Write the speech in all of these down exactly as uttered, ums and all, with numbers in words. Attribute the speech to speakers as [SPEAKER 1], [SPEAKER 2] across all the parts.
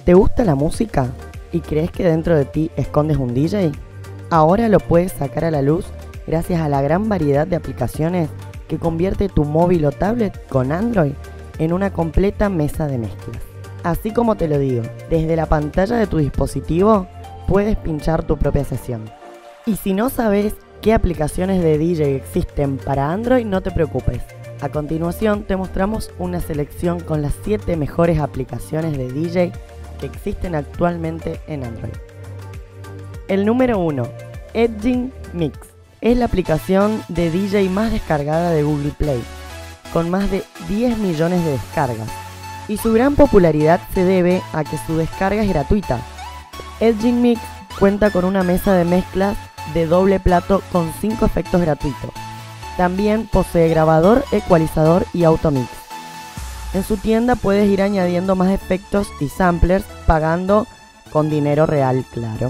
[SPEAKER 1] ¿Te gusta la música y crees que dentro de ti escondes un D J? Ahora lo puedes sacar a la luz gracias a la gran variedad de aplicaciones que convierte tu móvil o tablet con Android en una completa mesa de mezclas. Así como te lo digo, desde la pantalla de tu dispositivo puedes pinchar tu propia sesión. Y si no sabes qué aplicaciones de D J existen para Android, no te preocupes. A continuación te mostramos una selección con las siete mejores aplicaciones de D J que existen actualmente en Android. El número uno, Edging Mix. Es la aplicación de D J más descargada de Google Play, con más de diez millones de descargas. Y su gran popularidad se debe a que su descarga es gratuita. Edging Mix cuenta con una mesa de mezclas de doble plato con cinco efectos gratuitos. También posee grabador, ecualizador y automix. En su tienda puedes ir añadiendo más efectos y samplers pagando con dinero real, claro.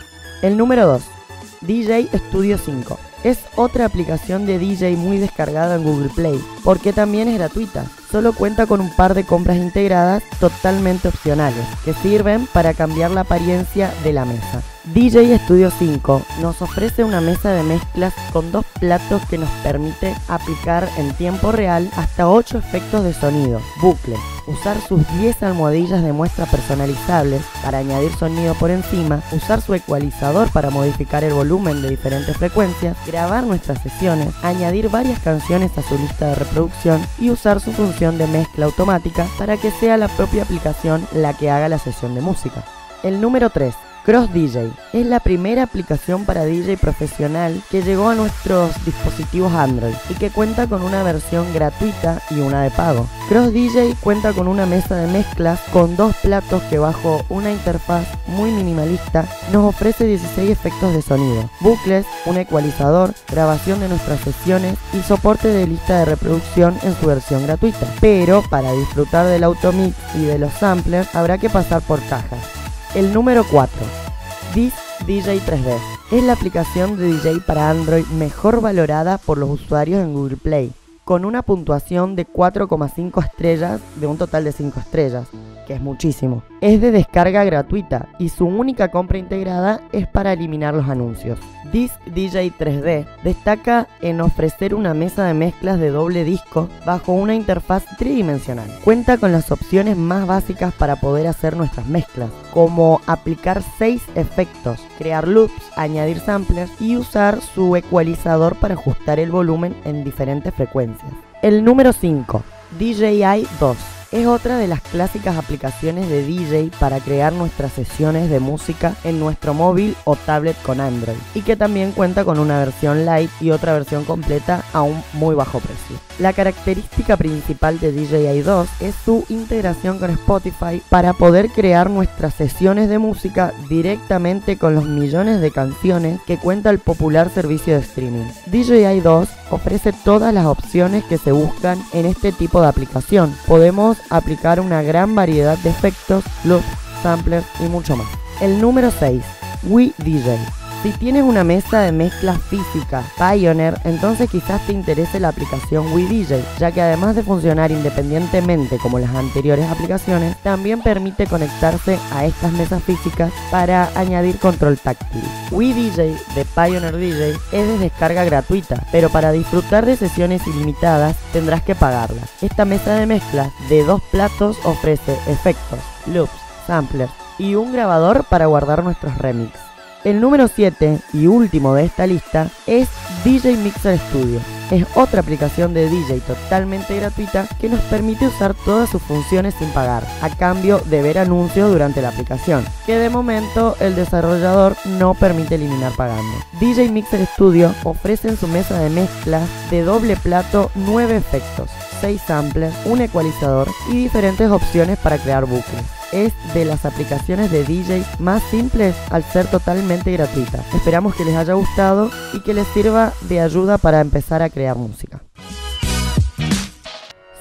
[SPEAKER 1] El número dos, D J Studio cinco. Es otra aplicación de D J muy descargada en Google Play, porque también es gratuita. Solo cuenta con un par de compras integradas totalmente opcionales, que sirven para cambiar la apariencia de la mesa. D J Studio cinco nos ofrece una mesa de mezclas con dos platos que nos permite aplicar en tiempo real hasta ocho efectos de sonido, bucle, usar sus diez almohadillas de muestra personalizables para añadir sonido por encima, usar su ecualizador para modificar el volumen de diferentes frecuencias, grabar nuestras sesiones, añadir varias canciones a su lista de reproducción y usar su función de mezcla automática para que sea la propia aplicación la que haga la sesión de música. El número tres. Cross D J es la primera aplicación para D J profesional que llegó a nuestros dispositivos Android y que cuenta con una versión gratuita y una de pago. Cross D J cuenta con una mesa de mezclas con dos platos que bajo una interfaz muy minimalista nos ofrece dieciséis efectos de sonido, bucles, un ecualizador, grabación de nuestras sesiones y soporte de lista de reproducción en su versión gratuita. Pero para disfrutar del automix y de los samplers habrá que pasar por cajas. El número cuatro, Disc D J tres D, es la aplicación de D J para Android mejor valorada por los usuarios en Google Play, con una puntuación de cuatro coma cinco estrellas de un total de cinco estrellas, que es muchísimo. Es de descarga gratuita y su única compra integrada es para eliminar los anuncios. Disc D J tres D destaca en ofrecer una mesa de mezclas de doble disco bajo una interfaz tridimensional. Cuenta con las opciones más básicas para poder hacer nuestras mezclas, como aplicar seis efectos, crear loops, añadir samplers y usar su ecualizador para ajustar el volumen en diferentes frecuencias. El número cinco, D J I dos. Es otra de las clásicas aplicaciones de D J para crear nuestras sesiones de música en nuestro móvil o tablet con Android, y que también cuenta con una versión light y otra versión completa a un muy bajo precio. La característica principal de D J I dos es su integración con Spotify para poder crear nuestras sesiones de música directamente con los millones de canciones que cuenta el popular servicio de streaming. D J I dos ofrece todas las opciones que se buscan en este tipo de aplicación. Podemos aplicar una gran variedad de efectos, loops, samplers y mucho más. El número seis, Wii D J. Si tienes una mesa de mezclas física Pioneer, entonces quizás te interese la aplicación Wii D J, ya que además de funcionar independientemente como las anteriores aplicaciones, también permite conectarse a estas mesas físicas para añadir control táctil. Wii D J de Pioneer D J es de descarga gratuita, pero para disfrutar de sesiones ilimitadas tendrás que pagarlas. Esta mesa de mezclas de dos platos ofrece efectos, loops, samplers y un grabador para guardar nuestros remixes. El número siete y último de esta lista es D J Mixer Studio. Es otra aplicación de D J totalmente gratuita que nos permite usar todas sus funciones sin pagar, a cambio de ver anuncios durante la aplicación, que de momento el desarrollador no permite eliminar pagando. D J Mixer Studio ofrece en su mesa de mezclas de doble plato nueve efectos, seis samplers, un ecualizador y diferentes opciones para crear bucles. Es de las aplicaciones de D J más simples al ser totalmente gratuita. Esperamos que les haya gustado y que les sirva de ayuda para empezar a crear música.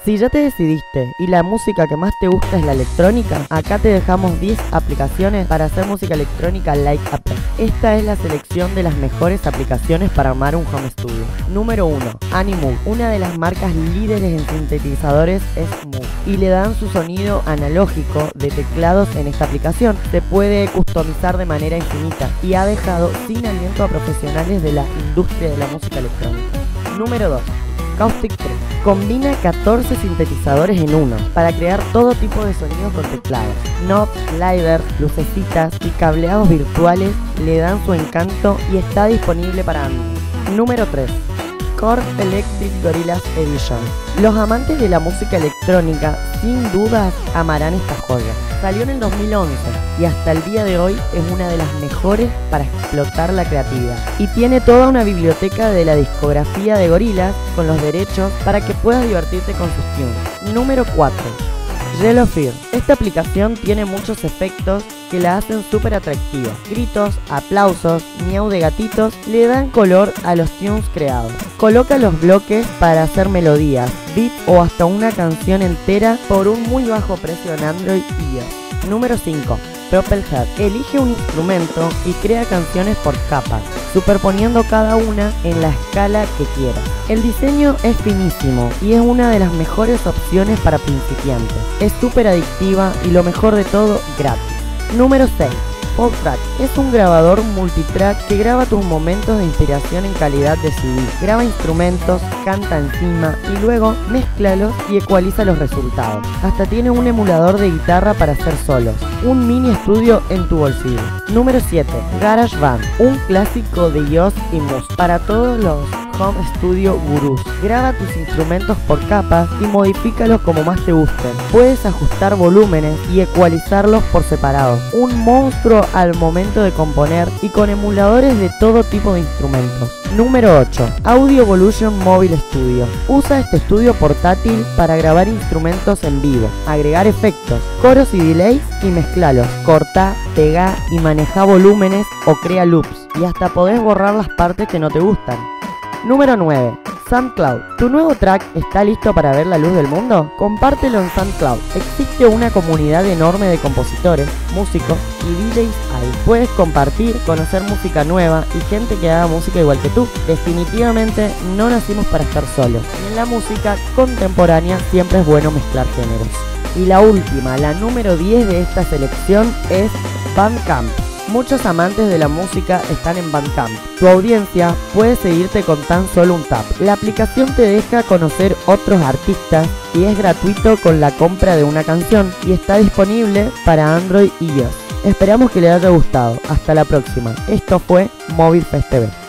[SPEAKER 1] Si ya te decidiste y la música que más te gusta es la electrónica, acá te dejamos diez aplicaciones para hacer música electrónica like a Pro. Esta es la selección de las mejores aplicaciones para armar un home studio. Número uno. Animoog. Una de las marcas líderes en sintetizadores es Moog y le dan su sonido analógico de teclados en esta aplicación. Se puede customizar de manera infinita y ha dejado sin aliento a profesionales de la industria de la música electrónica. Número dos. Caustic tres. Combina catorce sintetizadores en uno para crear todo tipo de sonidos con teclados. Knobs, sliders, lucecitas y cableados virtuales le dan su encanto y está disponible para Android. Número tres. Korg Electric Gorillaz Edition. Los amantes de la música electrónica sin dudas amarán esta joya. Salió en el dos mil once y hasta el día de hoy es una de las mejores para explotar la creatividad. Y tiene toda una biblioteca de la discografía de Gorillaz con los derechos para que puedas divertirte con sus tunes. Número cuatro. Yellow Fear. Esta aplicación tiene muchos efectos que la hacen súper atractiva. Gritos, aplausos, miau de gatitos le dan color a los tunes creados. Coloca los bloques para hacer melodías, beat o hasta una canción entera por un muy bajo precio en Android y iOS. Número cinco. Propelhead. Elige un instrumento y crea canciones por capas, superponiendo cada una en la escala que quieras. El diseño es finísimo y es una de las mejores opciones para principiantes. Es súper adictiva y lo mejor de todo, gratis. Número seis. PodTrack. Es un grabador multitrack que graba tus momentos de inspiración en calidad de C D. Graba instrumentos, canta encima y luego mézclalos y ecualiza los resultados. Hasta tiene un emulador de guitarra para hacer solos. Un mini estudio en tu bolsillo. Número siete. GarageBand. Un clásico de iOS y Muse para todos los home studio gurús. Graba tus instrumentos por capas y modifícalos como más te gusten. Puedes ajustar volúmenes y ecualizarlos por separado. Un monstruo al momento de componer y con emuladores de todo tipo de instrumentos. Número ocho. Audio Evolution Mobile Studio. Usa este estudio portátil para grabar instrumentos en vivo, agregar efectos, coros y delays y mezclalos. Corta, pega y maneja volúmenes o crea loops. Y hasta podés borrar las partes que no te gustan. Número nueve. SoundCloud. ¿Tu nuevo track está listo para ver la luz del mundo? Compártelo en SoundCloud. Existe una comunidad enorme de compositores, músicos y D Js ahí. Puedes compartir, conocer música nueva y gente que haga música igual que tú. Definitivamente no nacimos para estar solos. Y en la música contemporánea siempre es bueno mezclar géneros. Y la última, la número diez de esta selección es Bandcamp. Muchos amantes de la música están en Bandcamp. Tu audiencia puede seguirte con tan solo un tap. La aplicación te deja conocer otros artistas y es gratuito con la compra de una canción y está disponible para Android y iOS. Esperamos que les haya gustado. Hasta la próxima. Esto fue Móvil Fest T V.